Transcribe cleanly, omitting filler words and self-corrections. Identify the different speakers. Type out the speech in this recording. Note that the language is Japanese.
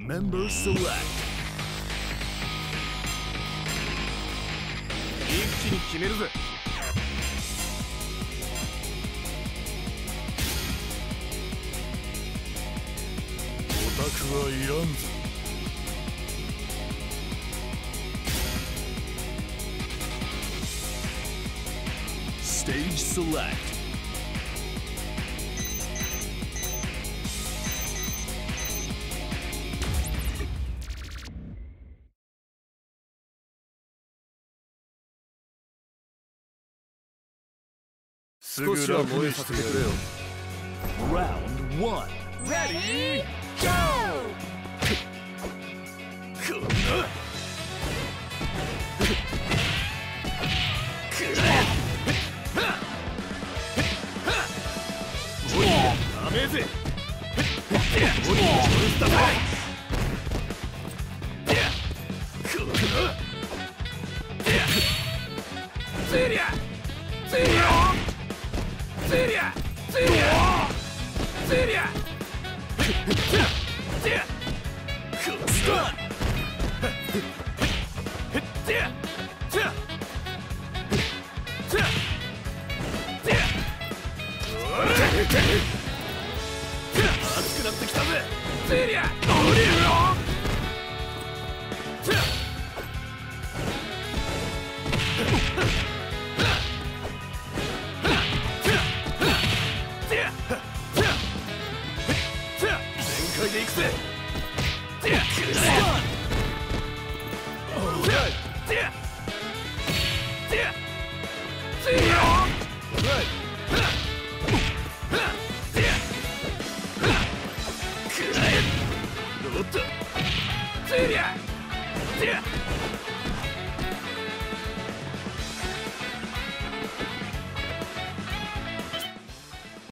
Speaker 1: Member select. 一気に決めるぜ。オタクはいらんぞ。Stage select. Round 1. Ready, go! ダメぜ。熱くなってきたぜ。セリア、ドリュー。全開で行くぜ。おっと。セリア。